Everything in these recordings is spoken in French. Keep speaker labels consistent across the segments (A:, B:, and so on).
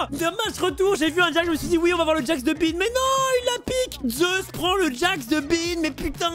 A: Dommage retour, j'ai vu un Jax, je me suis dit oui, on va voir le Jax de Bean. Mais non, il la pique. Zeus prend le Jax de Bean, mais putain.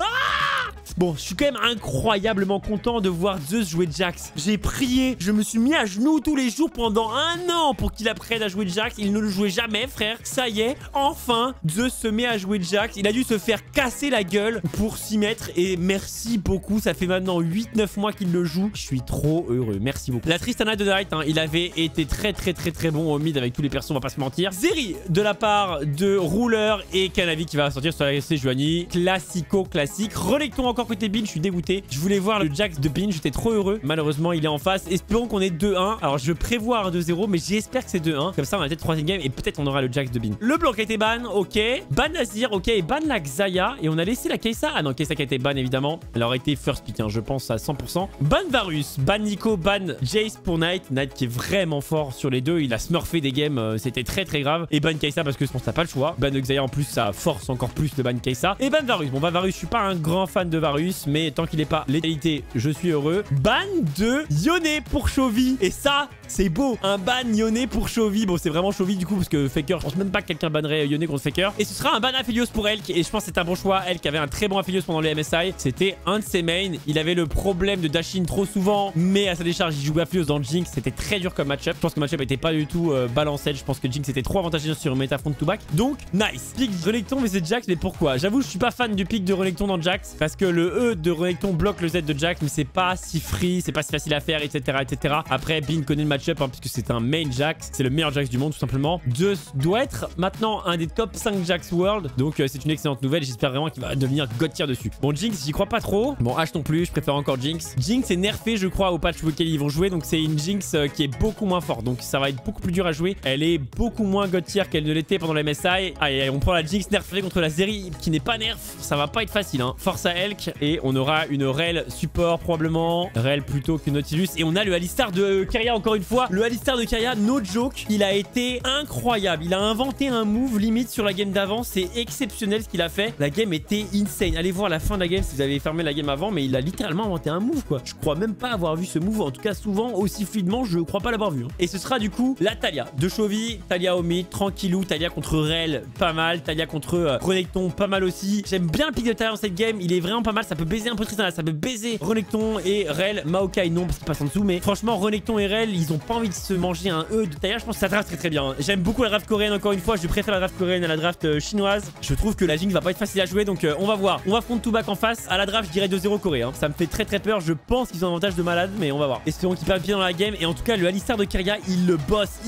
A: Bon, je suis quand même incroyablement content de voir Zeus jouer Jax. J'ai prié, je me suis mis à genoux tous les jours pendant 1 an pour qu'il apprenne à jouer Jax. Il ne le jouait jamais, frère. Ça y est, enfin, Zeus se met à jouer Jax. Il a dû se faire casser la gueule pour s'y mettre. Et merci beaucoup, ça fait maintenant 8-9 mois qu'il le joue. Je suis trop heureux, merci beaucoup. La Tristana de Night, hein, il avait été très bon au mid avec tous les persos, on va pas se mentir. Zeri de la part de Ruler et Canavi qui va sortir sur la SC Juani. Classico classique. Relectons encore côté Bean, je suis dégoûté. Je voulais voir le Jax de Bean, j'étais trop heureux. Malheureusement, il est en face. Espérons qu'on ait 2-1. Alors, je prévois un 2-0, mais j'espère que c'est 2-1. Comme ça, on a peut-être 3ème game et peut-être on aura le Jax de Bean. Le Blanc a été ban, ok. Ban Nazir, ok. Et ban la Xayah. Et on a laissé la Kai'Sa. Ah non, Kai'Sa qui a été ban, évidemment. Elle aurait été first pick, hein, je pense à 100%. Ban Varus, ban Nico, ban Jace pour Knight. Knight qui est vraiment fort sur les deux. Il a smurfé des games, c'était très grave. Et ban Kai'Sa parce que je pense que t'as pas le choix. Ban Xayah en plus, ça force encore plus le ban Kai'Sa. Et ban Varus. Bon, ban Varus, je suis pas un grand fan de Varus, mais tant qu'il est pas létalité, je suis heureux. Ban de Yone pour Chovy. Et ça, c'est beau. Un ban Yone pour Chovy. Bon, c'est vraiment Chovy du coup, parce que Faker, je pense même pas que quelqu'un bannerait Yone contre Faker. Et ce sera un ban Aphelios pour Elk. Et je pense que c'est un bon choix. Elk avait un très bon Aphelios pendant les MSI. C'était un de ses mains. Il avait le problème de dash-in trop souvent, mais à sa décharge, il jouait Aphelios dans Jinx. C'était très dur comme match-up. Je pense que le match-up était pas du tout balancé. Je pense que Jinx était trop avantageux sur Meta front to back. Donc, nice. Pick Renekton, mais c'est Jax. Mais pourquoi? J'avoue, je suis pas fan du pick de Renekton dans Jax. Parce que le E de Renekton bloque le Z de Jax, mais c'est pas si free, c'est pas si facile à faire, etc. Après, Bean connaît le match-up, hein, puisque c'est un main Jax. C'est le meilleur Jax du monde, tout simplement. Zeus doit être maintenant un des top 5 Jax World. Donc, c'est une excellente nouvelle. J'espère vraiment qu'il va devenir God tier dessus. Bon, Jinx, j'y crois pas trop. Bon, H non plus, je préfère encore Jinx. Jinx est nerfée, je crois, au patch auquel ils vont jouer. Donc, c'est une Jinx qui est beaucoup moins forte. Donc, ça va être beaucoup plus dur à jouer. Elle est beaucoup moins God tier qu'elle ne l'était pendant les MSI. Allez, on prend la Jinx nerfée contre la Zeri qui n'est pas nerf. Ça va pas être facile, hein. Force à Elk. Et on aura une Rel support probablement. Rel plutôt que Nautilus. Et on a le Alistar de Keria encore une fois. Le Alistar de Keria, no joke. Il a été incroyable. Il a inventé un move limite sur la game d'avant. C'est exceptionnel ce qu'il a fait. La game était insane. Allez voir la fin de la game si vous avez fermé la game avant. Mais il a littéralement inventé un move quoi. Je crois même pas avoir vu ce move. En tout cas souvent aussi fluidement. Je crois pas l'avoir vu. Hein. Et ce sera du coup la Talia de Chovy. Talia au mid. Tranquillou. Talia contre Rel. Pas mal. Talia contre Renekton. Pas mal aussi. J'aime bien le pick de Talia dans cette game. Il est vraiment pas mal. Ça peut baiser un peu Tristana. Ça peut baiser Renekton et Rel. Maokai non parce qu'il passe en dessous. Mais franchement Renekton et Rel ils ont pas envie de se manger un E de Talia. Je pense que ça draft très bien. J'aime beaucoup la draft coréenne encore une fois. Je préfère la draft coréenne à la draft chinoise. Je trouve que la Jinx va pas être facile à jouer. Donc on va voir. On va front to back en face. À la draft je dirais 2-0 Corée. Hein. Ça me fait très peur. Je pense qu'ils ont un avantage de malade. Mais on va voir. Espérons qu'ils perdent bien dans la game. Et en tout cas le Alistar de Keria il le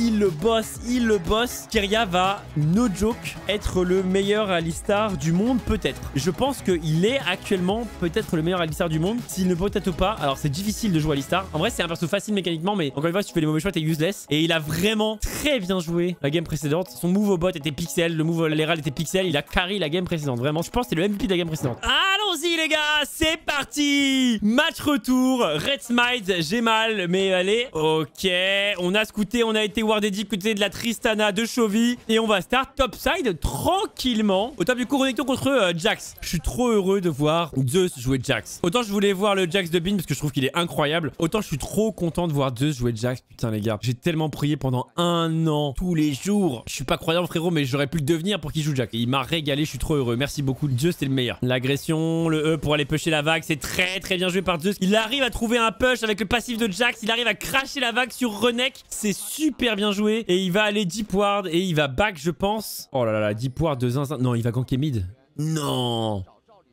A: bosse. Keria va no joke être le meilleur Alistar du monde peut-être. Je pense qu'il est actuellement peut-être le meilleur Alistar du monde. S'il ne peut-être pas. Alors c'est difficile de jouer Alistar. En vrai c'est un perso facile mécaniquement. Mais encore une fois si tu fais les mauvais choix t'es useless. Et il a vraiment très bien joué la game précédente. Son move au bot était pixel. Le move Léral était pixel. Il a carry la game précédente. Vraiment je pense que c'est le MVP de la game précédente. Allons-y les gars. C'est parti. Match retour. Red Smite. J'ai mal. Mais allez. Ok. On a scouté. On a été wardé deep côté de la Tristana de Chovy. Et on va start topside tranquillement. Au top du coup Renekton contre Jax. Je suis trop heureux de voir Zeus jouer Jax. Autant je voulais voir le Jax de Bean parce que je trouve qu'il est incroyable. Autant je suis trop content de voir Zeus jouer Jax. Putain les gars. J'ai tellement prié pendant 1 an. Tous les jours. Je suis pas croyant frérot mais j'aurais pu le devenir pour qu'il joue Jax. Et il m'a régalé. Je suis trop heureux. Merci beaucoup. Zeus c'est le meilleur. L'agression. Le E pour aller pusher la vague. C'est très bien joué par Zeus. Il arrive à trouver un push avec le passif de Jax. Il arrive à cracher la vague sur Renek. C'est super bien joué. Et il va aller deep ward. Et il va back je pense. Oh là là. Deep ward de zinzin. Non il va ganker mid. Non.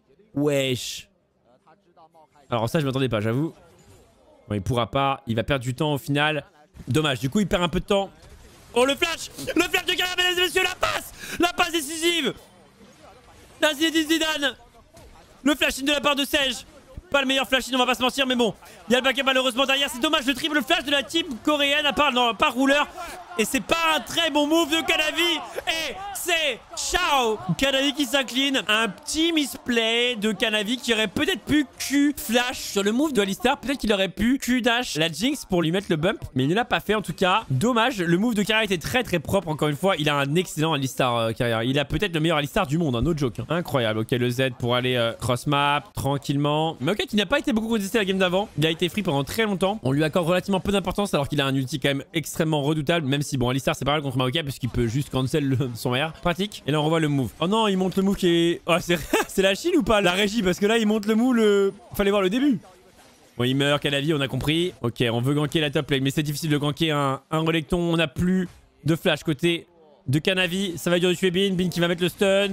A: Wesh. Alors ça je m'attendais pas j'avoue. Bon il pourra pas. Il va perdre du temps au final. Dommage. Du coup il perd un peu de temps. Oh le flash. Le flash de Keria mesdames et messieurs. La passe décisive. La Zidane. Le flash-in de la part de Sage. Pas le meilleur flash-in, on va pas se mentir, mais bon. Il y a le backup malheureusement derrière. C'est dommage, le triple flash de la team coréenne, à part, non, pas Ruler. Et c'est pas un très bon move de Canavi. Et c'est ciao. Canavi qui s'incline. Un petit misplay de Canavi qui aurait peut-être pu Q flash sur le move de Alistar. Peut-être qu'il aurait pu Q dash la Jinx pour lui mettre le bump. Mais il ne l'a pas fait en tout cas. Dommage. Le move de Keria était très propre. Encore une fois, il a un excellent Alistar Keria. Il a peut-être le meilleur Alistar du monde. Un autre joke. Hein. Incroyable. Ok, le Z pour aller cross map tranquillement. Mais ok, qui n'a pas été beaucoup contesté la game d'avant. Il a été free pendant très longtemps. On lui accorde relativement peu d'importance alors qu'il a un ulti quand même extrêmement redoutable. Même Même si, bon, Alistar, c'est pas mal contre Maokai parce qu'il peut juste cancel son R. Pratique. Et là, on revoit le move. Oh non, il monte le move qui est... Oh, c'est la Chine ou pas, la régie? Parce que là, il monte le move, Fallait voir le début. Bon, il meurt, Canavi, on a compris. Ok, on veut ganker la top lane, mais c'est difficile de ganker un Renekton. On n'a plus de flash côté de Canavi. Ça va durer de tuer Bin. Bin qui va mettre le stun.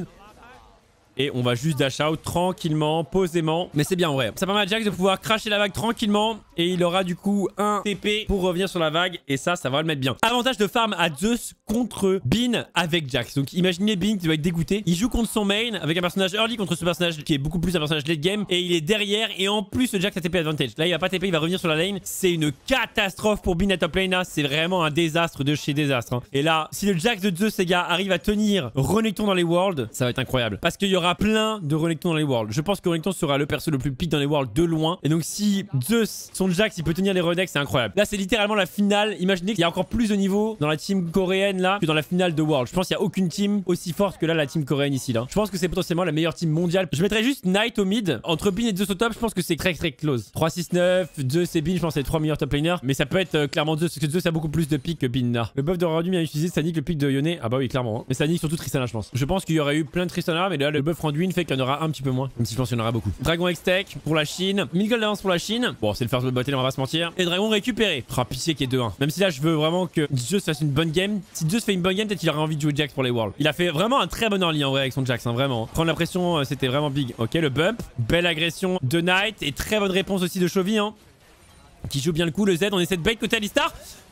A: Et on va juste dash out tranquillement, posément. Mais c'est bien, ouais. Ça permet à Jax de pouvoir cracher la vague tranquillement. Et il aura du coup un TP pour revenir sur la vague. Et ça va le mettre bien. Avantage de farm à Zeus contre Bin avec Jax. Donc imaginez Bin qui doit être dégoûté. Il joue contre son main avec un personnage early contre ce personnage qui est beaucoup plus un personnage late game. Et il est derrière. Et en plus, le Jax a TP advantage. Là, il va pas TP, il va revenir sur la lane. C'est une catastrophe pour Bin à top lane. Là, c'est vraiment un désastre de chez désastre. Hein. Et là, si le Jax de Zeus, les gars, arrive à tenir Renekton dans les worlds, ça va être incroyable. Parce qu'il y aura plein de Renekton dans les worlds. Je pense que Renekton sera le perso le plus pique dans les worlds de loin. Et donc si Zeus, son Jax, il peut tenir les Renex, c'est incroyable. Là, c'est littéralement la finale. Imaginez qu'il y a encore plus de niveau dans la team coréenne là que dans la finale de World. Je pense qu'il n'y a aucune team aussi forte que là, la team coréenne ici là. Je pense que c'est potentiellement la meilleure team mondiale. Je mettrais juste Knight au mid. Entre Bin et Zeus au top, je pense que c'est très close. 3-6-9, Zeus et Bin, je pense que c'est les 3 meilleurs top laners. Mais ça peut être clairement Zeus, parce que Zeus a beaucoup plus de pique que Bin là. Le buff de rendu bien utilisé, ça nique le pique de Yone. Ah bah oui, clairement. Hein. Mais ça nique surtout Tristana, je pense. Je pense qu'il y aurait eu plein de Tristana, mais là, le buff rendu fait qu'il y en aura un petit peu moins. Même si je pense qu'il y en aura beaucoup. Dragon X-Tech pour la Chine. 1000 gold d'avance pour la Chine. Bon, c'est le first bottle, on va pas se mentir. Et Dragon récupéré. Ah, pitié qui est 2-1. Même si là, je veux vraiment que Zeus fasse une bonne game. Si Zeus fait une bonne game, peut-être qu'il aurait envie de jouer Jax pour les Worlds. Il a fait vraiment un très bon early en vrai avec son Jax, hein, vraiment. Prendre la pression, c'était vraiment big. Ok, le bump. Belle agression de Knight. Et très bonne réponse aussi de Chovy, hein, qui joue bien le coup. Le Z, on essaie de bait côté Alistar.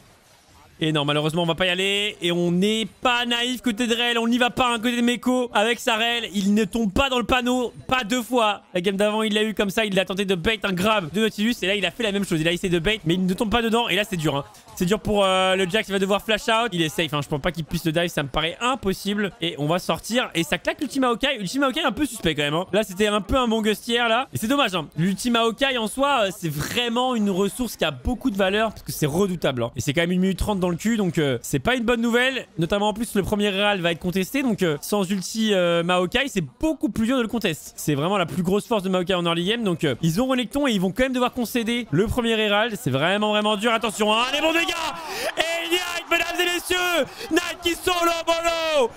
A: Et non, malheureusement, on va pas y aller. Et on n'est pas naïf côté de Rel. On n'y va pas, un côté de Meko avec sa Rel. Il ne tombe pas dans le panneau. Pas 2 fois. La game d'avant, il l'a eu comme ça. Il a tenté de bait un grab de Nautilus. Et là, il a fait la même chose. Il a essayé de bait, mais il ne tombe pas dedans. Et là, c'est dur. Hein. C'est dur pour le Jax. Il va devoir flash out. Il est safe. Hein. Je pense pas qu'il puisse le dive. Ça me paraît impossible. Et on va sortir. Et ça claque l'ultime Maokai. L'ultime Maokai est un peu suspect quand même. Hein. Là, c'était un peu un bon gustière là. Et c'est dommage. Hein. L'ultime Maokai en soi, c'est vraiment une ressource qui a beaucoup de valeur. Parce que c'est redoutable. Hein. Et c'est quand même 1 minute 30 dans le cul. Donc, c'est pas une bonne nouvelle, notamment en plus le premier Real va être contesté, donc sans ulti Maokai, c'est beaucoup plus dur de le contester. C'est vraiment la plus grosse force de Maokai en early game, donc ils ont Renekton et ils vont quand même devoir concéder le premier Herald. C'est vraiment dur, attention, hein, les bons dégâts. Et Knight, mesdames et messieurs, Knight qui solo bolo,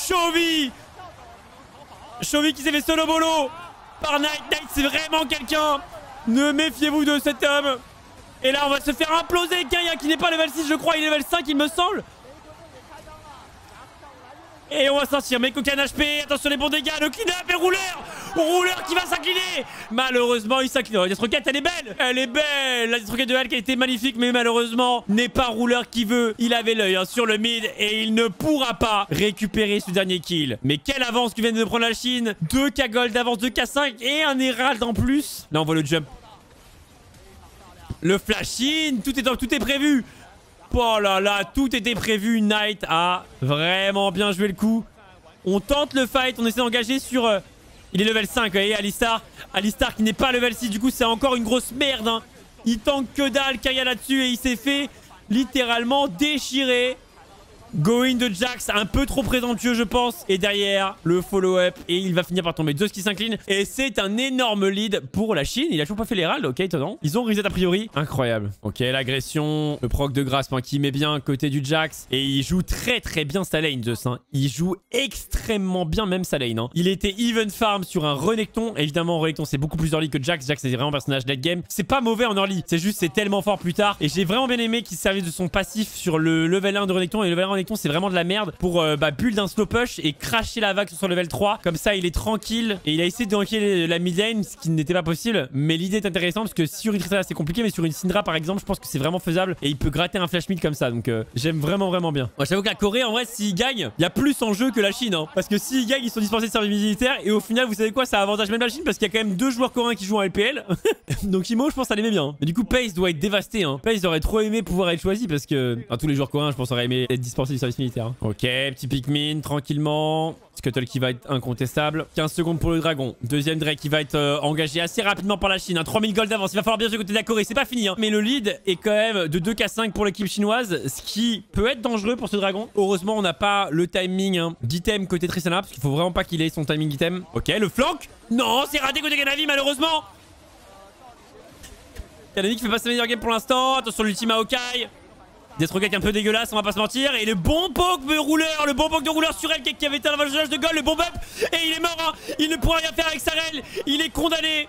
A: Chovy qui s'est fait solo bolo par Knight. Knight, c'est vraiment quelqu'un, ne méfiez-vous de cet homme. Et là, on va se faire imploser. Kaya qui n'est pas level 6, je crois. Il est level 5, il me semble. Et on va sortir. Meko can HP. Attention, les bons dégâts. Le clean-up et Rouleur qui va s'incliner. Malheureusement, il s'incline. La Deathrocket, elle est belle. Elle est belle. La Deathrocket de Hulk a été magnifique. Mais malheureusement, n'est pas Rouleur qui veut. Il avait l'œil hein, sur le mid. Et il ne pourra pas récupérer ce dernier kill. Mais quelle avance que vient de prendre la Chine. 2K gold d'avance, 2K5 et un Herald en plus. Là, on voit le jump. Le flash in, tout est prévu. Oh là là, tout était prévu. Knight a vraiment bien joué le coup. On tente le fight, on essaie d'engager sur... il est level 5, vous voyez, Alistar. Alistar qui n'est pas level 6, du coup c'est encore une grosse merde. Hein. Il tank que dalle, Kaya là-dessus et il s'est fait littéralement déchirer. Going de Jax, un peu trop présomptueux je pense. Et derrière, le follow-up. Et il va finir par tomber. Zeus qui s'incline. Et c'est un énorme lead pour la Chine. Il a toujours pas fait l'Herald. Ok, étonnant. Ils ont reset a priori. Incroyable. Ok, l'agression. Le proc de grâce qui met bien côté du Jax. Et il joue très bien sa lane, Zeus. Hein. Il joue extrêmement bien même sa lane. Hein. Il était even farm sur un Renekton. Évidemment, Renekton c'est beaucoup plus early que Jax. Jax c'est vraiment un personnage late game. C'est pas mauvais en early. C'est juste c'est tellement fort plus tard. Et j'ai vraiment bien aimé qu'il servait de son passif sur le level 1 de Renekton. Et le level 1 de Renekton c'est vraiment de la merde pour build un slow push et cracher la vague sur son level 3. Comme ça il est tranquille. Et il a essayé de ganker la mid lane, ce qui n'était pas possible. Mais l'idée est intéressante parce que sur une Tristana c'est compliqué, mais sur une Syndra par exemple je pense que c'est vraiment faisable. Et il peut gratter un flash mid comme ça. Donc j'aime vraiment bien. Moi j'avoue que la Corée en vrai s'ils gagnent, il y a plus en jeu que la Chine. Hein, parce que s'ils gagnent ils sont dispensés de service militaire. Et au final vous savez quoi, ça avantage même la Chine parce qu'il y a quand même 2 joueurs coréens qui jouent en LPL. Donc Imo je pense ça l'aimait bien. Mais du coup Pace doit être dévasté. Hein. Pace aurait trop aimé pouvoir être choisi parce que tous les joueurs coréens je pense auraient aimé être dispensés du service militaire. Hein. Ok, petit Pikmin, tranquillement. Scuttle qui va être incontestable. 15 secondes pour le dragon. Deuxième Drake qui va être engagé assez rapidement par la Chine. Hein. 3000 gold d'avance. Il va falloir bien jouer côté de la Corée. C'est pas fini. Hein. Mais le lead est quand même de 2K5 pour l'équipe chinoise. Ce qui peut être dangereux pour ce dragon. Heureusement, on n'a pas le timing d'item côté Tristana. Parce qu'il faut vraiment pas qu'il ait son timing d'item. Ok, le flank. Non, c'est raté côté Canavi malheureusement. Canavi qui fait pas sa meilleure game pour l'instant. Attention l'ultime Maokai. Death Rocket un peu dégueulasse, on va pas se mentir. Et le bon poke de rouleur, sur elle qui avait été un avantage de goal, le bon bump. Et il est mort, hein. Il ne pourra rien faire avec Sarel. Il est condamné.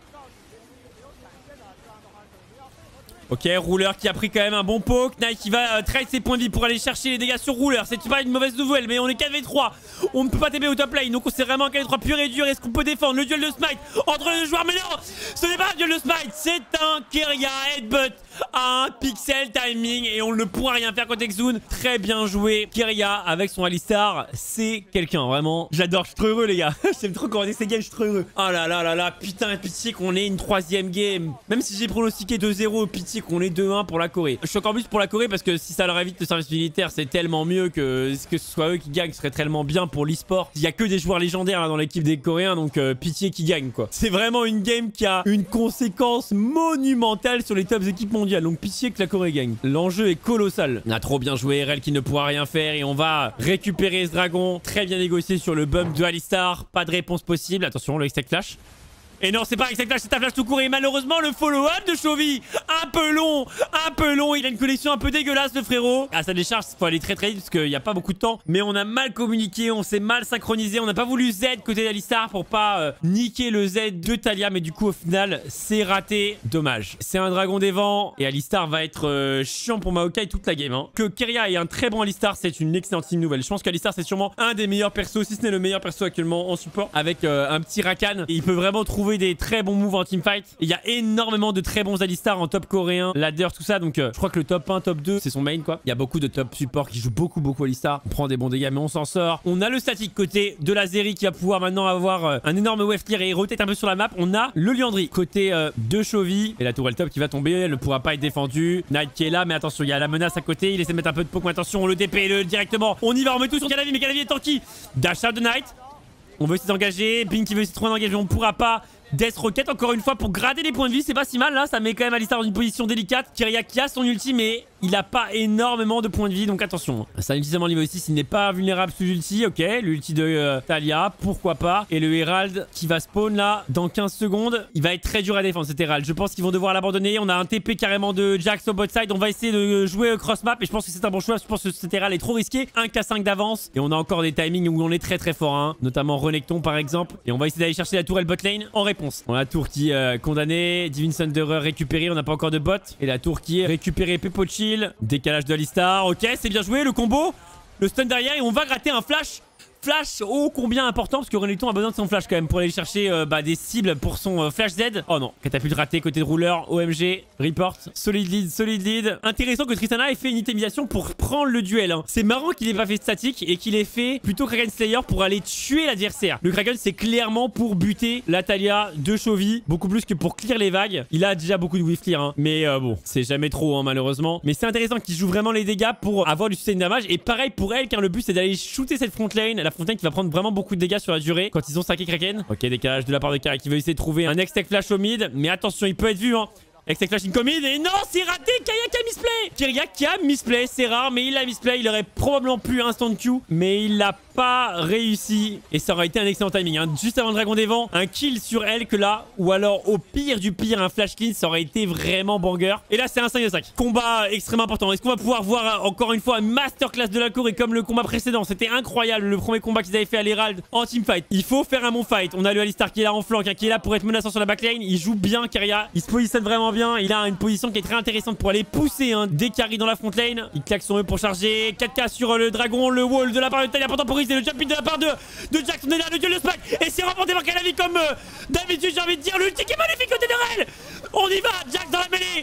A: Ok, rouleur qui a pris quand même un bon poke. Nike qui va trade ses points de vie pour aller chercher les dégâts sur rouleur. C'est pas une mauvaise nouvelle, mais on est 4v3. On ne peut pas TP au top lane. Donc c'est vraiment un 4v3 pur et dur. Est-ce qu'on peut défendre le duel de smite entre les deux joueurs? Mais non, ce n'est pas un duel de smite. C'est un Keria headbutt à un pixel timing. Et on ne pourra rien faire contre Exune. Très bien joué. Keria avec son Alistar, c'est quelqu'un. Vraiment, j'adore. Je suis trop heureux, les gars. J'aime trop commenter ces games. Je suis trop heureux. Oh là là là là. Putain, pitié qu'on ait une 3ème game. Même si j'ai pronostiqué 2-0, pitié qu'on est 2-1 pour la Corée. Je suis encore plus pour la Corée parce que si ça leur évite le service militaire, c'est tellement mieux que ce soit eux qui gagnent. Ce serait tellement bien pour l'e-sport. Il y a que des joueurs légendaires là, dans l'équipe des Coréens, donc pitié qui gagnent quoi. C'est vraiment une game qui a une conséquence monumentale sur les tops équipes mondiales. Donc pitié que la Corée gagne. L'enjeu est colossal. On a trop bien joué, RL qui ne pourra rien faire et on va récupérer ce dragon. Très bien négocié sur le bump de Alistar. Pas de réponse possible. Attention, le Hextech Flash. Et non, c'est pas Hextech Flash, c'est un flash tout court. Et malheureusement, le follow-up de Chovy, un peu long. Il a une connexion un peu dégueulasse, le frérot. À sa décharge, il faut aller très vite parce qu'il n'y a pas beaucoup de temps. Mais on a mal communiqué, on s'est mal synchronisé. On n'a pas voulu Z côté d'Alistar pour pas niquer le Z de Talia. Mais du coup, au final, c'est raté. Dommage. C'est un dragon des vents. Et Alistar va être chiant pour Maokai toute la game. Hein. Que Keria ait un très bon Alistar, c'est une excellente nouvelle. Je pense qu'Alistar, c'est sûrement un des meilleurs persos, si ce n'est le meilleur perso actuellement en support. Avec un petit Rakan. Et il peut vraiment trouver des très bons moves en teamfight. Il y a énormément de très bons Alistar en top coréen, ladder, tout ça. Donc je crois que le top 1, top 2, c'est son main quoi. Il y a beaucoup de top support qui jouent beaucoup Alistar. On prend des bons dégâts mais on s'en sort. On a le statique côté de la Zeri qui va pouvoir maintenant avoir un énorme wave clear et rotate un peu sur la map. On a le Liandry côté de Chovy. Et la tourelle top qui va tomber. Elle ne pourra pas être défendue. Knight qui est là mais attention, il y a la menace à côté. Il essaie de mettre un peu de Pokémon. Attention, on le DP directement. On y va, on met tout sur Calavi mais Calavi est tanky. Dash out de Knight. On veut essayer d'engager. Bing qui veut essayer de trouver un engagement. On pourra pas. Death Rocket encore une fois pour gratter les points de vie, c'est pas si mal là, ça met quand même Alistar dans une position délicate. Keria qui a son ulti mais il a pas énormément de points de vie donc attention. Ça ulti seulement niveau 6, il n'est pas vulnérable sous ulti, ok. L'ulti de Talia, pourquoi pas. Et le Herald qui va spawn là dans 15 secondes. Il va être très dur à défendre cet Herald, je pense qu'ils vont devoir l'abandonner. On a un TP carrément de Jax au bot side, on va essayer de jouer cross map et je pense que c'est un bon choix. Je pense que cet Herald est trop risqué, 1k5 d'avance. Et on a encore des timings où on est très fort hein. Notamment Renekton par exemple. Et on va essayer d'aller chercher la tourelle bot lane en réponse. On a la tour qui est condamnée, Divine Thunderer récupéré, on n'a pas encore de bot. Et la tour qui est récupérée, Pepo Chill. Décalage de Alistar, ok c'est bien joué le combo. Le stun derrière et on va gratter un flash. Flash, oh combien important parce que Renekton a besoin de son flash quand même pour aller chercher des cibles pour son flash Z. Oh non, catapulte raté côté de rouleur, OMG, report, solid lead. Intéressant que Tristana ait fait une itemisation pour prendre le duel. Hein. C'est marrant qu'il ait pas fait statique et qu'il ait fait plutôt Kraken Slayer pour aller tuer l'adversaire. Le Kraken c'est clairement pour buter la Talia de Chovy, beaucoup plus que pour clear les vagues. Il a déjà beaucoup de wave clear, hein. Mais bon, c'est jamais trop hein, malheureusement. Mais c'est intéressant qu'il joue vraiment les dégâts pour avoir du sustain damage. Et pareil pour elle car le but c'est d'aller shooter cette front lane. La front lane qui va prendre vraiment beaucoup de dégâts sur la durée quand ils ont saqué Kraken. Ok, décalage de la part de Kari qui veut essayer de trouver un Hextech Flash au mid. Mais attention, il peut être vu hein. Hextech Flash incoming et non, c'est raté. Keria qui a misplay. Keria qui a misplay, c'est rare mais il a misplay. Il aurait probablement pu instant Q mais il l'a pas réussi et ça aurait été un excellent timing hein. Juste avant le dragon des vents, un kill sur elle que là, ou alors au pire du pire un flash clean, ça aurait été vraiment banger. Et là c'est un 5 de 5. Combat extrêmement important. Est-ce qu'on va pouvoir voir encore une fois un masterclass de la Corée comme le combat précédent? C'était incroyable le premier combat qu'ils avaient fait à l'Herald en teamfight. Il faut faire un bon fight. On a le Alistar qui est là en flanc hein, qui est là pour être menaçant sur la backline. Il joue bien Keria, il se positionne vraiment bien. Il a une position qui est très intéressante pour aller pousser hein, des carries dans la front lane. Il claque son E pour charger. 4k sur le dragon, le wall de la part de Talia pour temporiser le jump in de la part de Jax. On est là, le duel de Smack et c'est remporté par Calavi comme d'habitude j'ai envie de dire. L'ulti qui est magnifique côté de RL. On y va, Jax dans la mêlée.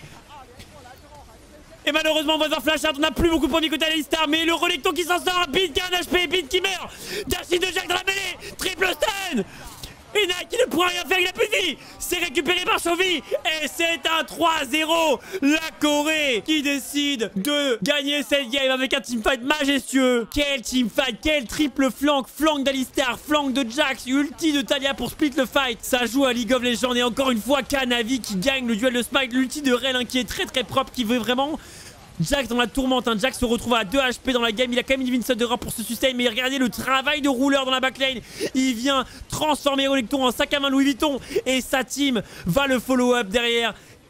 A: Et malheureusement on va devoir flash out. On n'a plus beaucoup de points de vie côté Alistar. Mais le Renekton qui s'en sort. Bid qui a un HP, Bid qui meurt. Dash de Jax dans la mêlée. Triple stun. Et Nike qui ne pourra rien faire, il a plus de vie. C'est récupéré par Chovy. Et c'est un 3-0. La Corée qui décide de gagner cette game avec un teamfight majestueux. Quel teamfight, quel triple flank. Flank d'Alistar, flank de Jax, ulti de Talia pour split le fight. Ça joue à League of Legends. Et encore une fois, Kanavi qui gagne le duel de Smite. L'ulti de Rel hein, qui est très propre, qui veut vraiment... Jax dans la tourmente, hein. Jax se retrouve à 2 HP dans la game. Il a quand même une Divine Thunderer pour se sustain. Mais regardez le travail de rouleur dans la backline. Il vient transformer Renekton en sac à main Louis Vuitton. Et sa team va le follow up derrière.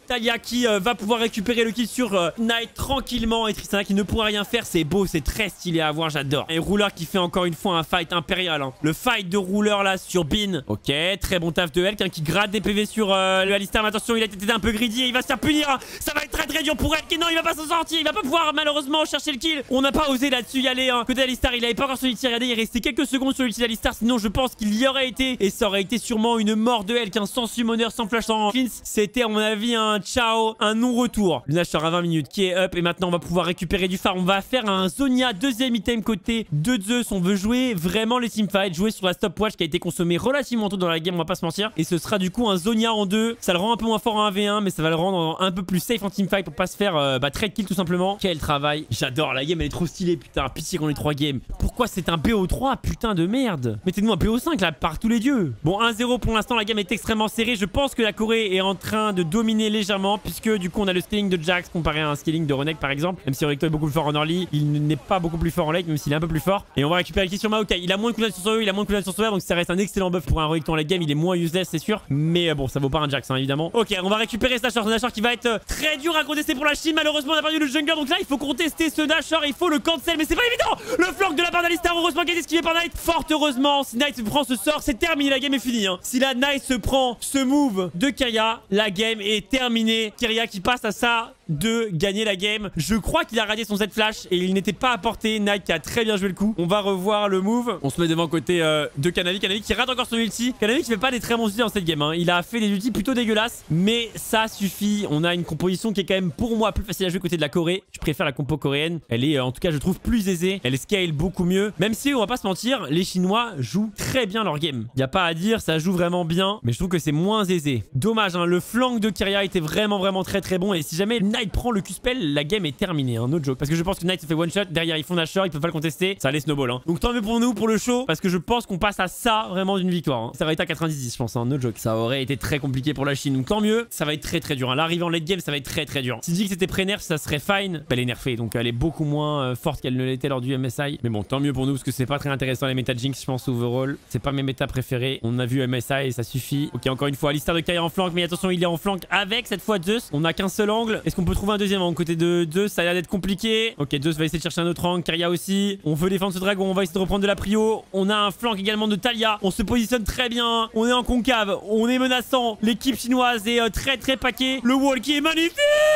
A: Talia qui va pouvoir récupérer le kill sur Knight tranquillement. Et Tristana qui ne pourra rien faire. C'est beau, c'est très stylé à voir, j'adore. Et Ruler qui fait encore une fois un fight impérial. Hein. Le fight de Ruler là sur Bean. Ok, très bon taf de Elk hein, qui gratte des PV sur le Alistar. Mais attention, il a été un peu greedy et il va se faire punir. Hein. Ça va être très dur pour Elk. Et non, il va pas s'en sortir. Il va pas pouvoir malheureusement chercher le kill. On n'a pas osé là-dessus y aller. Hein. Côté Alistar, il avait pas encore son ulti. Regardez, il restait quelques secondes sur l'ulti d'Alistar. Sinon, je pense qu'il y aurait été. Et ça aurait été sûrement une mort de Elk. Sans summoner, sans flash, sans cleans. C'était à mon avis un ciao, un non-retour. Le Nashor à 20 minutes qui est up. Et maintenant, on va pouvoir récupérer du phare. On va faire un Zhonya deuxième item côté de Zeus. On veut jouer vraiment les teamfights. Jouer sur la stopwatch qui a été consommée relativement tôt dans la game. On va pas se mentir. Et ce sera du coup un Zhonya en 2. Ça le rend un peu moins fort en 1v1. Mais ça va le rendre un peu plus safe en teamfight pour pas se faire trade kill tout simplement. Quel travail. J'adore. La game elle est trop stylée. Putain, pitié qu'on ait 3 games. Pourquoi c'est un BO3? Putain de merde. Mettez-nous un BO5 là par tous les dieux. Bon, 1-0 pour l'instant. La game est extrêmement serrée. Je pense que la Corée est en train de dominer légèrement. Puisque du coup on a le scaling de Jax comparé à un scaling de Renek par exemple. Même si Recto est beaucoup plus fort en early, il n'est pas beaucoup plus fort en late, même s'il est un peu plus fort. Et on va récupérer le kill sur Maokai. Il a moins de cooldown sur son E, il a moins de cooldown sur son R. Donc ça reste un excellent buff pour un Recto en late game. Il est moins useless, c'est sûr. Mais bon, ça vaut pas un Jax hein, évidemment. Ok, on va récupérer ce Nashor. Ce Nashor qui va être très dur à contester pour la Chine. Malheureusement, on a perdu le jungler. Donc là, il faut contester ce Nashor. Il faut le cancel. Mais c'est pas évident. Le flank de la part d'Alistar. Heureusement qu'il est esquivé par Knight. Fort heureusement, si Knight prend ce sort, c'est terminé. La game est finie. Hein. Si la Knight se prend ce move de Keria, la game est terminée. Keria qui passe à ça de gagner la game. Je crois qu'il a raté son Z flash et il n'était pas à portée. Knight qui a très bien joué le coup. On va revoir le move. On se met devant côté de Kanavi. Kanavi qui rate encore son ulti. Kanavi qui fait pas des très bons ultis dans cette game. Hein. Il a fait des ultis plutôt dégueulasses. Mais ça suffit. On a une composition qui est quand même pour moi plus facile à jouer côté de la Corée. Je préfère la compo coréenne. Elle est en tout cas je trouve plus aisée. Elle scale beaucoup mieux. Même si on va pas se mentir, les Chinois jouent très bien leur game. Il n'y a pas à dire, ça joue vraiment bien. Mais je trouve que c'est moins aisé. Dommage, hein, le flank de Keria était vraiment très bon. Et si jamais Knight prend le Q-spell, la game est terminée. Hein, no joke. Parce que je pense que Knight se fait one shot. Derrière, ils font Nashor, ils peuvent pas le contester. Ça allait snowball. Hein. Donc tant mieux pour nous, pour le show. Parce que je pense qu'on passe à ça vraiment d'une victoire. Hein. Ça va être à 90, je pense. Hein, no joke. Ça aurait été très compliqué pour la Chine. Donc tant mieux. Ça va être très dur. Hein. L'arrivée en late game, ça va être très dur. Si dit que c'était pré-nerf, ça serait fine. Elle est nerfée. Donc elle est beaucoup moins forte qu'elle ne l'était lors du MSI. Mais bon, tant mieux pour nous parce que c'est pas très intéressant les méta Jinx, je pense, overall. C'est pas mes méta préférés. On a vu MSI et ça suffit. Ok, encore une fois, Alistar de Keria en flank. Mais attention, il est en flank avec cette fois Zeus. On a qu'un seul angle. Est-ce qu'on peut trouver un deuxième angle côté de Zeus? Ça a l'air d'être compliqué. Ok, Zeus va essayer de chercher un autre angle. Keria aussi. On veut défendre ce dragon. On va essayer de reprendre de la prio. On a un flank également de Talia. On se positionne très bien. On est en concave. On est menaçant. L'équipe chinoise est très paquet. Le wall qui est magnifique.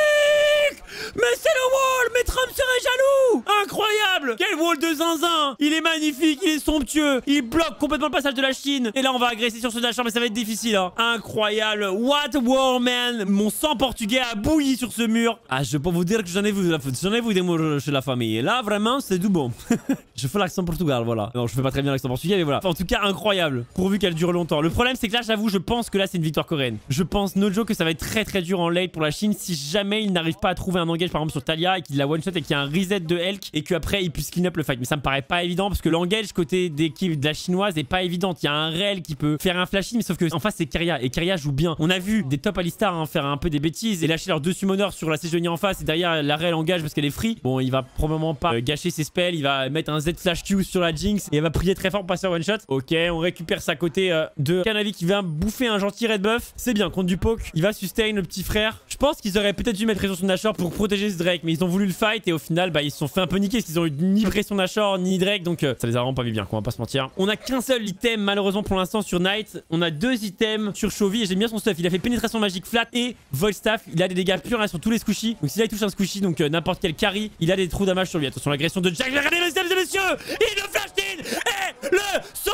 A: Mais c'est le wall. Mais Trump serait jaloux. Incroyable. Quel wall de zinzin. Il est magnifique. Il est somptueux. Il bloque complètement le passage de la Chine. Et là, on va agresser sur ce Nashor. Mais ça va être difficile. Hein. Incroyable. What a wall, man. Mon sang portugais a bouilli sur ce mur. Ah, je peux vous dire que j'en ai vu des mots chez la famille. Et là, vraiment, c'est du bon. Je fais l'accent Portugal, voilà. Non, je fais pas très bien l'accent portugais, mais voilà. Enfin, en tout cas, incroyable. Pourvu qu'elle dure longtemps. Le problème, c'est que là, j'avoue, je pense que là, c'est une victoire coréenne. Je pense, no joke, que ça va être très dur en late pour la Chine si jamais il n'arrive pas à trouver un engage, par exemple, sur Talia et qu'il la one shot et qu'il y a un reset de Elk et qu'après, il puisse clean up le fight. Mais ça me paraît pas évident parce que l'engage côté d'équipe de la chinoise est pas évident. Il y a un réel qui peut faire un flashy, mais sauf que en face, c'est Keria et Keria joue bien. On a vu des top Alistar hein, faire un peu des bêtises et lâcher leurs 2 summoners sur la Sejonia en face et derrière, la réelle engage parce qu'elle est free. Bon, il va probablement pas gâcher ses spells. Il va mettre un Z flash Q sur la Jinx et elle va prier très fort pour passer à one shot. Ok, on récupère ça côté de Kanavi qui vient bouffer un gentil red buff. C'est bien, contre du poke. Il va sustain le petit frère. Je pense qu'ils auraient peut-être dû mettre pression sur Nashor pour protéger ce Drake, mais ils ont voulu le fight et au final, bah, ils se sont fait un peu niquer parce qu'ils ont eu ni pression Nashor ni Drake, donc ça les a vraiment pas mis bien, quoi, on va pas se mentir. On a qu'un seul item malheureusement pour l'instant sur Knight. On a 2 items sur Chovy et j'aime bien son stuff. Il a fait pénétration magique flat et Void Staff. Il a des dégâts purs hein, sur tous les squishies. Donc si là il touche un squishy, donc n'importe quel carry, il a des trous damage sur lui. Attention l'agression de Jack. Regardez mesdames et messieurs, il le flash in et le solo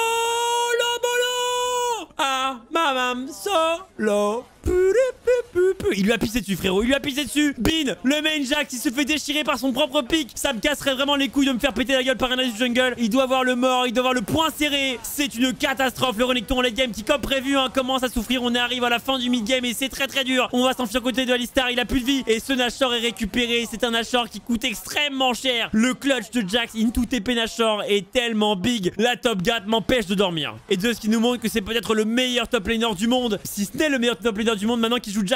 A: bolo. Ah mamam solo. Il lui a pissé dessus frérot, il lui a pissé dessus. Bean, le main Jax, il se fait déchirer par son propre pic. Ça me casserait vraiment les couilles de me faire péter la gueule par un as du jungle. Il doit voir le mort, il doit voir le point serré. C'est une catastrophe. Le Renekton en late game qui comme prévu hein, commence à souffrir. On arrive à la fin du mid game et c'est très dur. On va s'enfuir côté de Alistar, il a plus de vie. Et ce Nashor est récupéré. C'est un Nashor qui coûte extrêmement cher. Le clutch de Jax into TP Nashor est tellement big. La top gap m'empêche de dormir. Et de ce qui nous montre que c'est peut-être le meilleur top laner du monde. Si ce n'est le meilleur top laner du monde maintenant qui joue Jax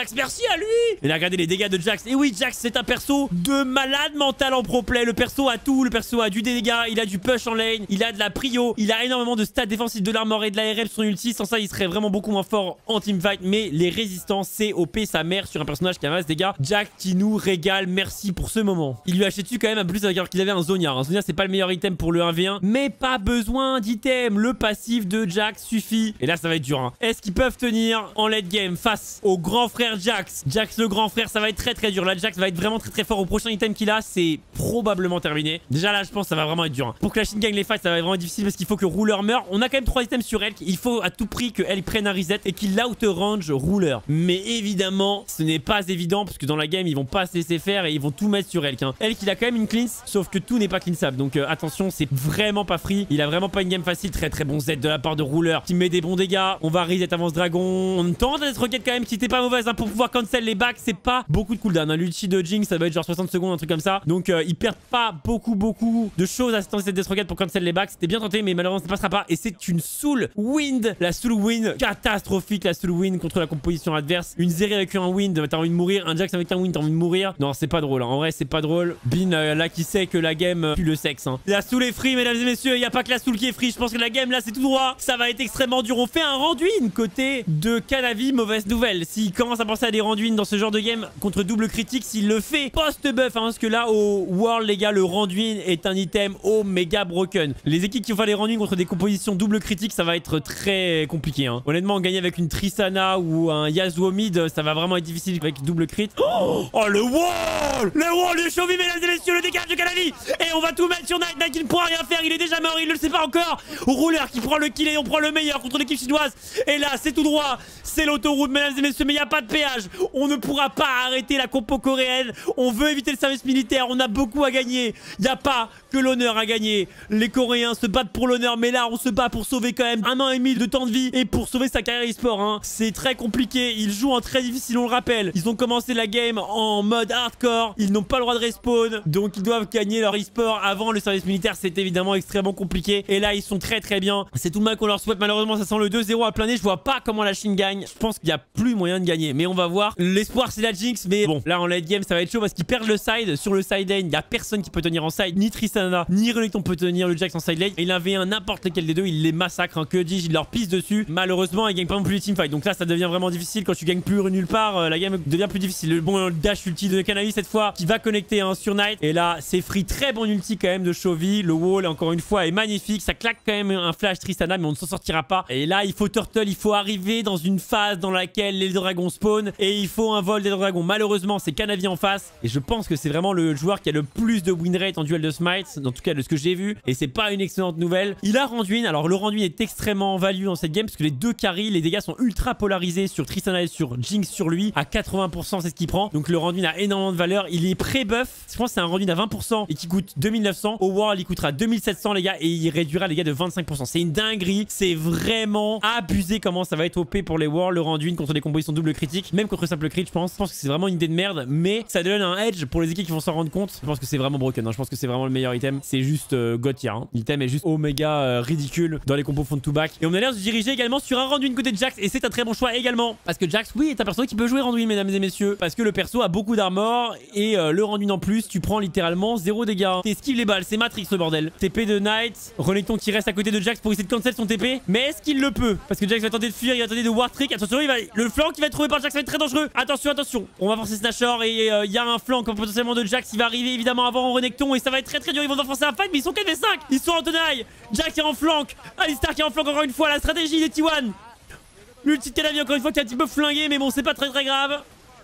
A: Jax, merci à lui. Et là, regardez les dégâts de Jax. Et oui, Jax, c'est un perso de malade mental en pro play. Le perso a tout, le perso a du dégât, il a du push en lane, il a de la prio, il a énormément de stats défensifs, de l'armor et de la RF sur son ulti. Sans ça, il serait vraiment beaucoup moins fort en teamfight. Mais les résistances, c'est OP sa mère sur un personnage qui a masse dégâts. Jax qui nous régale, merci pour ce moment. Il lui a acheté dessus quand même, en plus, alors qu'il avait un Zhonya. Un Zhonya, c'est pas le meilleur item pour le 1v1, mais pas besoin d'item. Le passif de Jax suffit. Et là, ça va être dur. Hein. Est-ce qu'ils peuvent tenir en late game face au grand frère Jax? Jax le grand frère, ça va être très dur. Là, Jax va être vraiment très fort. Au prochain item qu'il a, c'est probablement terminé. Déjà là, je pense que ça va vraiment être dur. Hein. Pour que la Shin gagne les fights, ça va être vraiment difficile parce qu'il faut que Ruler meure. On a quand même 3 items sur Elk. Il faut à tout prix que Elk prenne un reset et qu'il out-range Ruler. Mais évidemment, ce n'est pas évident parce que dans la game, ils vont pas se laisser faire et ils vont tout mettre sur Elk. Hein. Elk, il a quand même une cleanse, sauf que tout n'est pas cleansable. Donc attention, c'est vraiment pas free. Il a vraiment pas une game facile. Très bon Z de la part de Ruler qui met des bons dégâts. On va reset avant ce dragon. On tente cette requête quand même qui était pas mauvaise hein, pour pouvoir cancel les backs. C'est pas beaucoup de cooldown. Hein. L'ulti de Jinx, ça va être genre 60 secondes, un truc comme ça. Donc il perd pas beaucoup de choses à tenter cette death rocket pour cancel les backs. C'était bien tenté, mais malheureusement ça passera pas. Et c'est une soul wind. La soul wind catastrophique. La soul wind contre la composition adverse. Une Zeri avec un wind, t'as envie de mourir. Un Jax avec un wind, t'as envie de mourir. Non, c'est pas drôle. Hein. En vrai, c'est pas drôle. Bin là qui sait que la game pue le sexe. Hein. La soul est free, mesdames et messieurs. Il y a pas que la soul qui est free. Je pense que la game là, c'est tout droit. Ça va être extrêmement dur. On fait un Randuin côté de Canavi. Mauvaise nouvelle. S'il commence à penser à des Randuin dans ce genre de game contre double critique, s'il le fait post-buff, hein, parce que là au World, les gars, le Randuin est un item méga broken. Les équipes qui vont faire des Randuin contre des compositions double critique, ça va être très compliqué. Hein. Honnêtement, gagner avec une Tristana ou un Yasuo mid, ça va vraiment être difficile avec double crit. Oh, le wall! Le wall de Chovy, mesdames et messieurs, le dégage de Canavi. Et on va tout mettre sur Knight. Knight, il ne pourra rien faire. Il est déjà mort. Il ne le sait pas encore. Ruler qui prend le kill et on prend le meilleur contre l'équipe chinoise. Et là, c'est tout droit. C'est l'autoroute, mesdames et messieurs, mais il n'y a pas de péage. On ne pourra pas arrêter la compo coréenne. On veut éviter le service militaire. On a beaucoup à gagner. Il n'y a pas que l'honneur à gagner. Les Coréens se battent pour l'honneur, mais là, on se bat pour sauver quand même 1 an et demi de temps de vie et pour sauver sa carrière e-sport. Hein. C'est très compliqué. Ils jouent en très difficile, on le rappelle. Ils ont commencé la game en mode hardcore. Ils n'ont pas le droit de respawn, donc ils doivent gagner leur e-sport avant le service militaire. C'est évidemment extrêmement compliqué. Et là, ils sont très bien. C'est tout le mal qu'on leur souhaite. Malheureusement, ça sent le 2-0 à plein nez. Je vois pas comment la Chine gagne. Je pense qu'il n'y a plus moyen de gagner, mais on va voir. L'espoir, c'est la Jinx, mais bon, là en late game, ça va être chaud parce qu'ils perdent le side. Sur le side lane, il n'y a personne qui peut tenir en side. Ni Tristana, ni Renekton peut tenir le Jax en side lane. Et il avait un n'importe lequel des deux, il les massacre. Hein. Que dis-je, il leur pisse dessus. Malheureusement, il gagne pas non plus les teamfights. Donc là, ça devient vraiment difficile. Quand tu gagnes plus nulle part, la game devient plus difficile. Le bon dash ulti de Canavi cette fois, qui va connecter hein, sur Knight. Et là, c'est free. Très bon ulti quand même de Chovy. Le wall, encore une fois, est magnifique. Ça claque quand même un flash Tristana, mais on ne s'en sortira pas. Et là, il faut Turtle. Il faut arriver dans une phase dans laquelle les dragons spawn. Et il faut un vol des dragons. Malheureusement, c'est Canavi en face. Et je pense que c'est vraiment le joueur qui a le plus de win rate en duel de smite. En tout cas, de ce que j'ai vu. Et c'est pas une excellente nouvelle. Il a Randuin. Alors, le Randuin est extrêmement value dans cette game parce que les deux carries, les dégâts sont ultra polarisés sur Tristana et sur Jinx sur lui. À 80%, c'est ce qu'il prend. Donc, le Randuin a énormément de valeur. Il est pré-buff. Je pense que c'est un Randuin à 20% et qui coûte 2900. Au World, il coûtera 2700, les gars. Et il réduira les gars de 25%. C'est une dinguerie. C'est vraiment abusé comment ça va être OP pour les Worlds. Le Randuin contre des compositions double critique. Même contre simple crit, je pense. Je pense que c'est vraiment une idée de merde. Mais ça donne un edge pour les équipes qui vont s'en rendre compte. Je pense que c'est vraiment broken. Hein. Je pense que c'est vraiment le meilleur item. C'est juste God tier. Hein. L'item est juste oméga ridicule dans les combos front to back. Et on a l'air de se diriger également sur un Randuin côté de Jax. Et c'est un très bon choix également. Parce que Jax, oui, est un perso qui peut jouer Randuin, mesdames et messieurs. Parce que le perso a beaucoup d'armor. Et le Randuin en plus, tu prends littéralement 0 dégâts. T'esquives les balles. C'est Matrix le bordel. TP de Knight. Renekton qui reste à côté de Jax pour essayer de cancel son TP. Mais est-ce qu'il le peut? Parce que Jax va tenter de fuir. Il va tenter de war trick. Attention, le flanc qui va être trouvé par Jax va être très dangereux. Attention. On va forcer Snatcher. Et il y a un flanc potentiellement de Jax. Il va arriver évidemment avant Renekton. Et ça va être très dur. Ils vont devoir forcer un fight. Mais ils sont 4v5. Ils sont en tenaille. Jax est en flanc. Alistar qui est en flanc encore une fois. La stratégie des T1. L'ulti de Canavi encore une fois qui est un petit peu flingué. Mais bon, c'est pas très grave.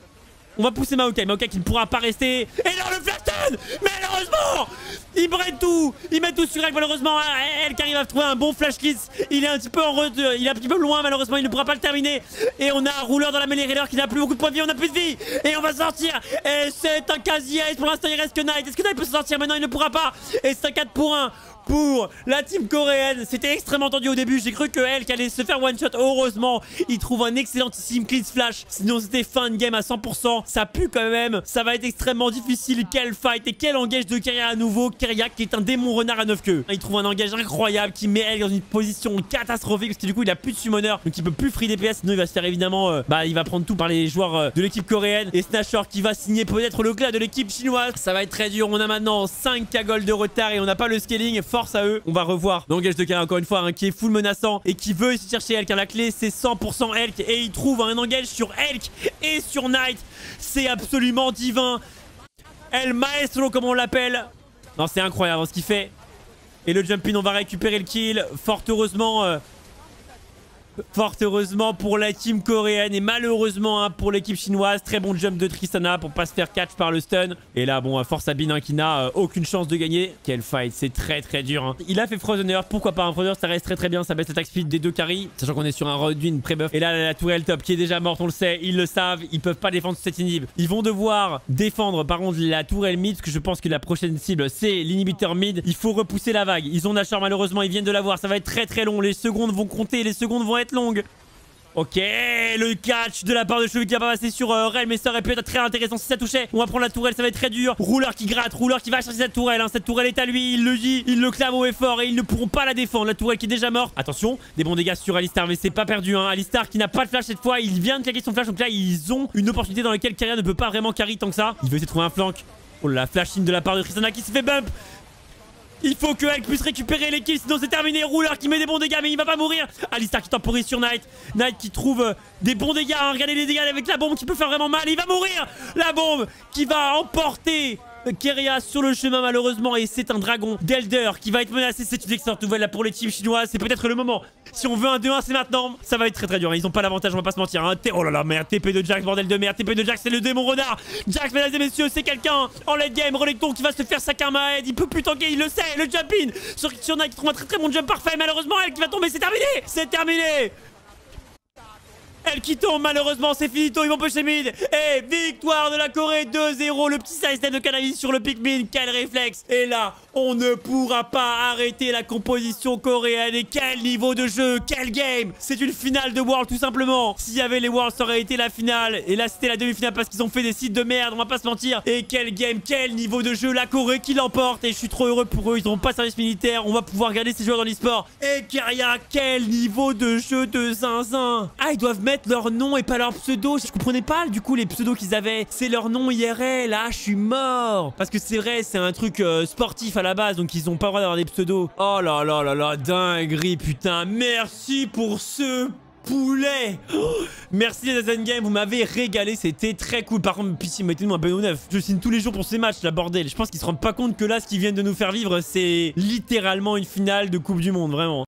A: On va pousser Maokai. Maokai qui ne pourra pas rester. Et non, le flash turn. Malheureusement, il braide tout. Il met tout sur elle. Malheureusement, elle qui arrive à trouver un bon flash kiss. Il est un petit peu il est un petit peu loin. Malheureusement, il ne pourra pas le terminer. Et on a un rouleur dans la mêlée Raider qui n'a plus beaucoup de points de vie. On n'a plus de vie. Et on va sortir. Et c'est un quasi ace. Pour l'instant, il reste que Knight. Est-ce que Knight peut se sortir? Maintenant, il ne pourra pas. Et c'est un 4 pour 1 pour la team coréenne. C'était extrêmement tendu au début. J'ai cru que Elk allait se faire one shot. Heureusement, il trouve un excellentissime clean flash. Sinon, c'était fin de game à 100%. Ça pue quand même. Ça va être extrêmement difficile. Quel fight et quel engage de Keria à nouveau. Keria qui est un démon renard à 9 queues. Il trouve un engage incroyable qui met Elk dans une position catastrophique parce que du coup, il a plus de summoner. Donc, il peut plus free DPS. Sinon, il va se faire évidemment. Il va prendre tout par les joueurs de l'équipe coréenne. Et Snatcher qui va signer peut-être le clé de l'équipe chinoise. Ça va être très dur. On a maintenant 5k gold de retard et on n'a pas le scaling. Force à eux. On va revoir l'engage de Keria encore une fois, qui est full menaçant et qui veut chercher Elk. La clé, c'est 100% Elk et il trouve un engage sur Elk et sur Knight. C'est absolument divin. El Maestro, comme on l'appelle. Non, c'est incroyable ce qu'il fait. Et le jump in, on va récupérer le kill. Fort heureusement pour la team coréenne et malheureusement pour l'équipe chinoise. Très bon jump de Tristana pour pas se faire catch par le stun. Et là, bon, force à Bin qui n'a aucune chance de gagner. Quel fight, c'est très très dur. Il a fait Frozen Earth, pourquoi pas un Frozen Earth, ça reste très très bien. Ça baisse l'attaque speed des deux carries, sachant qu'on est sur un Rodwin pré-buff. Et là, la tourelle top qui est déjà morte, on le sait, ils le savent. Ils peuvent pas défendre cette inhib. Ils vont devoir défendre par contre la tourelle mid, parce que je pense que la prochaine cible c'est l'inhibiteur mid. Il faut repousser la vague. Ils ont Nashor malheureusement, ils viennent de l'avoir. Ça va être très très long. Les secondes vont compter, les secondes vont être longues. Ok, le catch de la part de Chevy qui va pas passer sur Rel, mais ça aurait pu être très intéressant si ça touchait. On va prendre la tourelle, ça va être très dur. Rouleur qui gratte, Rouleur qui va chercher cette tourelle. Cette tourelle est à lui, il le dit, il le clame haut et fort et ils ne pourront pas la défendre. La tourelle qui est déjà morte. Attention, des bons dégâts sur Alistar, mais c'est pas perdu. Alistar qui n'a pas de flash cette fois, il vient de claquer son flash. Donc là, ils ont une opportunité dans laquelle Keria ne peut pas vraiment carry tant que ça. Il veut essayer de trouver un flank. Oh là, flash in de la part de Tristana qui se fait bump. Il faut que Elk puisse récupérer les kills, sinon c'est terminé. Rouleur qui met des bons dégâts, mais il va pas mourir. Alistar qui temporise sur Knight. Knight qui trouve des bons dégâts. Regardez les dégâts avec la bombe qui peut faire vraiment mal. Il va mourir. La bombe qui va emporter Keria sur le chemin malheureusement. Et c'est un dragon d'Elder qui va être menacé. C'est une excellente nouvelle là pour les teams chinoises. C'est peut-être le moment. Si on veut un 2-1, c'est maintenant. Ça va être très très dur. Ils ont pas l'avantage, on va pas se mentir. Oh là là, merde. TP de Jax, bordel de merde. TP de Jax, c'est le démon renard. Jax, mesdames et messieurs, c'est quelqu'un en late game. Relecton qui va se faire sa karma head. Il peut plus tanker, il le sait. Le jump in sur Knight qui trouve un très très bon jump parfait. Malheureusement, elle qui va tomber. C'est terminé. C'est terminé. Elle qui tombe, malheureusement, c'est finito, ils vont pusher mid. Et victoire de la Corée, 2-0. Le petit sidestep de Cannabis sur le pick mid, quel réflexe. Et là, on ne pourra pas arrêter la composition coréenne. Et quel niveau de jeu, quel game. C'est une finale de World, tout simplement. S'il y avait les Worlds, ça aurait été la finale. Et là, c'était la demi-finale parce qu'ils ont fait des sites de merde, on va pas se mentir. Et quel game, quel niveau de jeu, la Corée qui l'emporte. Et je suis trop heureux pour eux, ils n'auront pas de service militaire. On va pouvoir garder ces joueurs dans l'e-sport. Et Keria, quel niveau de jeu de zinzin. Ah, ils doivent mettre leur nom et pas leur pseudo. Je comprenais pas du coup les pseudos qu'ils avaient. C'est leur nom IRL. Ah, je suis mort. Parce que c'est vrai, c'est un truc sportif à la base. Donc ils ont pas le droit d'avoir des pseudos. Oh là là là là, dinguerie, putain. Merci pour ce poulet. Oh, merci les Zen Game, vous m'avez régalé. C'était très cool. Par contre, pitié, mettez-nous un BO 9. Je signe tous les jours pour ces matchs, la bordel. Je pense qu'ils se rendent pas compte que là, ce qu'ils viennent de nous faire vivre, c'est littéralement une finale de Coupe du Monde, vraiment.